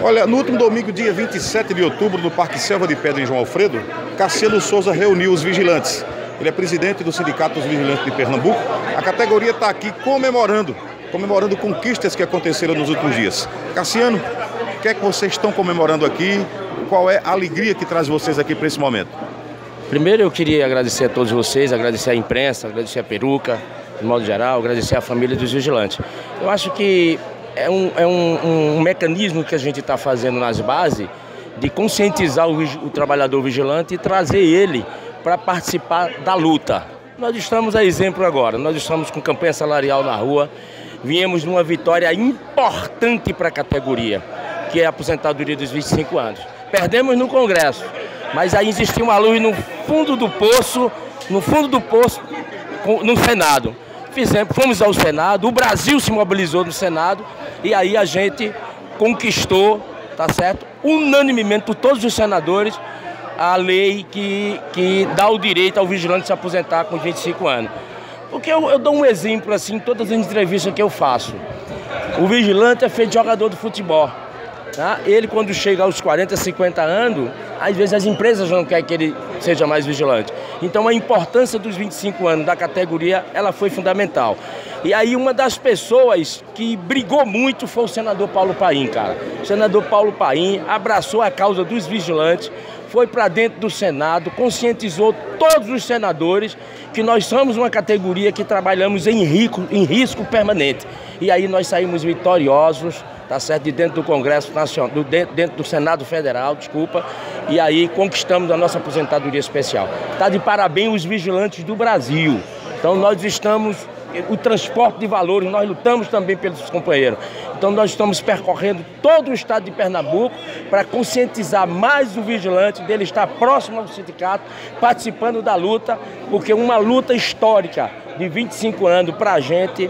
Olha, no último domingo, dia 27 de outubro, no Parque Selva de Pedra, em João Alfredo, Cassiano Souza reuniu os vigilantes. Ele é presidente do Sindicato dos Vigilantes de Pernambuco. A categoria está aqui comemorando conquistas que aconteceram nos últimos dias. Cassiano, o que é que vocês estão comemorando aqui? Qual é a alegria que traz vocês aqui para esse momento? Primeiro eu queria agradecer a todos vocês, agradecer a imprensa, agradecer a Peruca, de modo geral, agradecer a família dos vigilantes. Eu acho que é um mecanismo que a gente está fazendo nas bases de conscientizar o trabalhador vigilante e trazer ele para participar da luta. Nós estamos a exemplo agora, nós estamos com campanha salarial na rua, viemos de uma vitória importante para a categoria, que é a aposentadoria dos 25 anos. Perdemos no Congresso, mas aí existiu uma luz no fundo do poço, no Senado. Fomos ao Senado, o Brasil se mobilizou no Senado e aí a gente conquistou, tá certo, unanimemente por todos os senadores, a lei que dá o direito ao vigilante se aposentar com 25 anos. Porque eu dou um exemplo assim em todas as entrevistas que eu faço. O vigilante é feito de jogador de futebol. Tá? Ele, quando chega aos 40, 50 anos, às vezes as empresas não querem que ele seja mais vigilante. Então a importância dos 25 anos da categoria, ela foi fundamental. E aí uma das pessoas que brigou muito foi o senador Paulo Paim, cara. O senador Paulo Paim abraçou a causa dos vigilantes, foi para dentro do Senado, conscientizou todos os senadores que nós somos uma categoria que trabalhamos em risco permanente. E aí nós saímos vitoriosos, tá certo, de dentro do Congresso Nacional, dentro do Senado Federal, desculpa, e aí conquistamos a nossa aposentadoria especial. Tá de parabéns os vigilantes do Brasil. Então nós estamos, o transporte de valores, nós lutamos também pelos companheiros. Então nós estamos percorrendo todo o estado de Pernambuco para conscientizar mais o vigilante, dele estar próximo ao sindicato, participando da luta, porque uma luta histórica de 25 anos para a gente,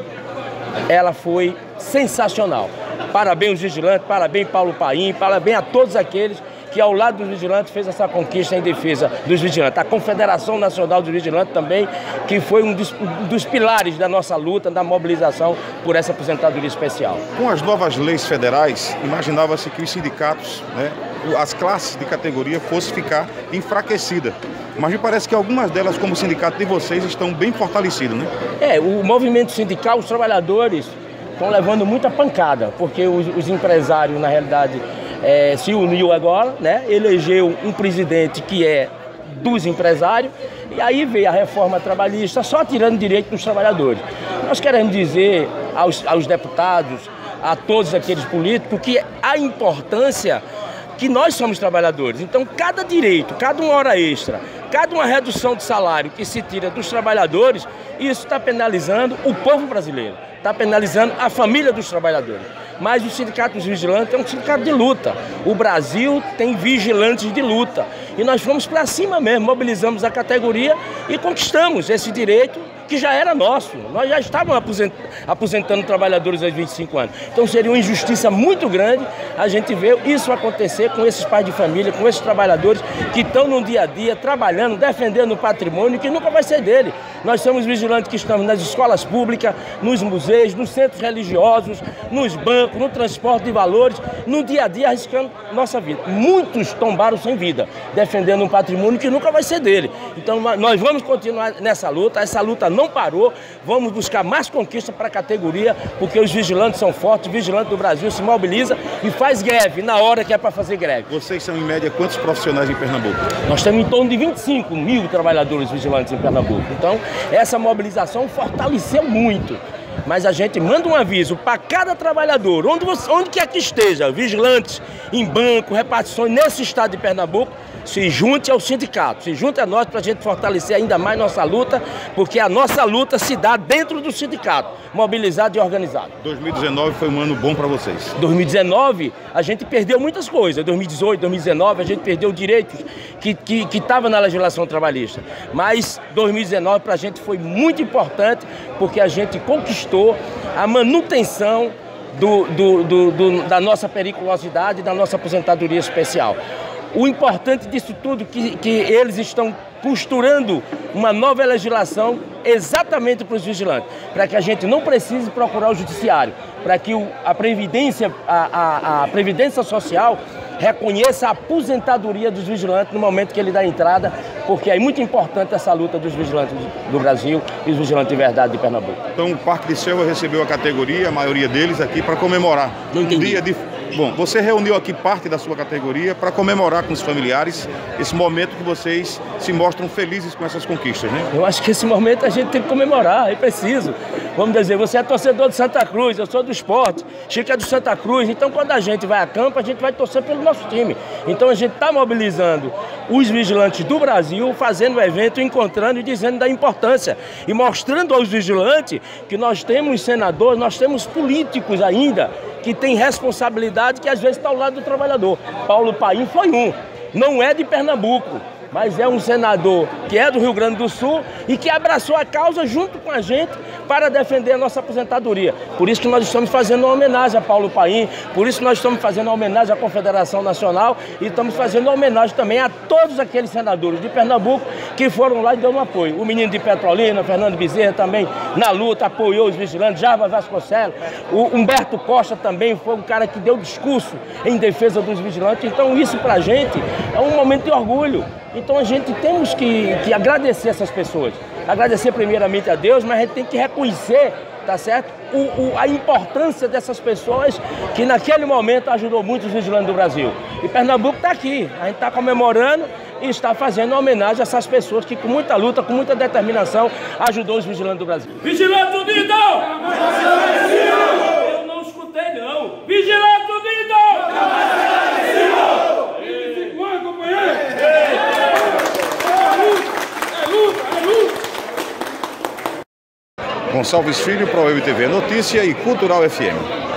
ela foi sensacional. Parabéns aos vigilantes, parabéns Paulo Paim, parabéns a todos aqueles que ao lado dos vigilantes fez essa conquista em defesa dos vigilantes. A Confederação Nacional dos Vigilantes também, que foi um dos pilares da nossa luta, da mobilização por essa aposentadoria especial. Com as novas leis federais, imaginava-se que os sindicatos, as classes de categoria fossem ficar enfraquecidas. Mas me parece que algumas delas, como o sindicato de vocês, estão bem fortalecidas, né? O movimento sindical, os trabalhadores estão levando muita pancada, porque os empresários, na realidade, se uniu agora, né? Elegeu um presidente que é dos empresários, e aí veio a reforma trabalhista só tirando direito dos trabalhadores. Nós queremos dizer aos deputados, a todos aqueles políticos, que a importância que nós somos trabalhadores. Então, cada direito, cada uma hora extra, cada uma redução de salário que se tira dos trabalhadores, isso está penalizando o povo brasileiro, está penalizando a família dos trabalhadores. Mas o Sindicato dos Vigilantes é um sindicato de luta. O Brasil tem vigilantes de luta. E nós fomos para cima mesmo, mobilizamos a categoria e conquistamos esse direito que já era nosso. Nós já estávamos aposentando trabalhadores aos 25 anos. Então seria uma injustiça muito grande a gente ver isso acontecer com esses pais de família, com esses trabalhadores que estão no dia a dia trabalhando, defendendo o patrimônio que nunca vai ser dele. Nós somos vigilantes que estamos nas escolas públicas, nos museus, nos centros religiosos, nos bancos, no transporte de valores, no dia a dia arriscando nossa vida. Muitos tombaram sem vida, defendendo um patrimônio que nunca vai ser dele. Então nós vamos continuar nessa luta, essa luta não parou, vamos buscar mais conquistas para a categoria, porque os vigilantes são fortes, o vigilante do Brasil se mobiliza e faz greve na hora que é para fazer greve. Vocês são, em média, quantos profissionais em Pernambuco? Nós temos em torno de 25 mil trabalhadores vigilantes em Pernambuco. Então, essa mobilização fortaleceu muito. Mas a gente manda um aviso para cada trabalhador, onde quer que esteja, vigilantes em banco, repartições, nesse estado de Pernambuco, se junte ao sindicato, se junte a nós para a gente fortalecer ainda mais nossa luta, porque a nossa luta se dá dentro do sindicato, mobilizado e organizado. 2019 foi um ano bom para vocês? 2019 a gente perdeu muitas coisas, 2018, 2019 a gente perdeu direitos que estavam na legislação trabalhista, mas 2019 para a gente foi muito importante, porque a gente conquistou a manutenção da nossa periculosidade, da nossa aposentadoria especial. O importante disso tudo é que eles estão costurando uma nova legislação exatamente para os vigilantes, para que a gente não precise procurar o judiciário, para que a Previdência Social reconheça a aposentadoria dos vigilantes no momento que ele dá entrada, porque é muito importante essa luta dos vigilantes do Brasil e os vigilantes de verdade de Pernambuco. Então o Parque de Selva recebeu a categoria, a maioria deles aqui, para comemorar. Não entendi. Um dia de... Bom, você reuniu aqui parte da sua categoria para comemorar com os familiares esse momento que vocês se mostram felizes com essas conquistas, né? Eu acho que esse momento a gente tem que comemorar, é preciso. Vamos dizer, você é torcedor de Santa Cruz, eu sou do esporte, Chico é do Santa Cruz, então quando a gente vai a campo, a gente vai torcer pelo nosso time. Então a gente está mobilizando os vigilantes do Brasil, fazendo o evento, encontrando e dizendo da importância. E mostrando aos vigilantes que nós temos senadores, nós temos políticos ainda, que tem responsabilidade que às vezes está ao lado do trabalhador. Paulo Paim foi um, não é de Pernambuco, mas é um senador que é do Rio Grande do Sul e que abraçou a causa junto com a gente para defender a nossa aposentadoria. Por isso que nós estamos fazendo uma homenagem a Paulo Paim, por isso que nós estamos fazendo uma homenagem à Confederação Nacional e estamos fazendo uma homenagem também a todos aqueles senadores de Pernambuco que foram lá e deu um apoio. O menino de Petrolina, Fernando Bezerra também na luta, apoiou os vigilantes, Java Vasconcelos, o Humberto Costa também foi um cara que deu discurso em defesa dos vigilantes. Então isso pra gente é um momento de orgulho. Então a gente temos que agradecer essas pessoas. Agradecer primeiramente a Deus, mas a gente tem que reconhecer, tá certo? A importância dessas pessoas que naquele momento ajudou muito os vigilantes do Brasil. E Pernambuco está aqui, a gente está comemorando e está fazendo uma homenagem a essas pessoas que com muita luta, com muita determinação, ajudou os vigilantes do Brasil. Vigilante Unido! Eu não escutei não. Vigilante Unido! Gonçalves Filho, ProWeb TV Notícia e Cultural FM.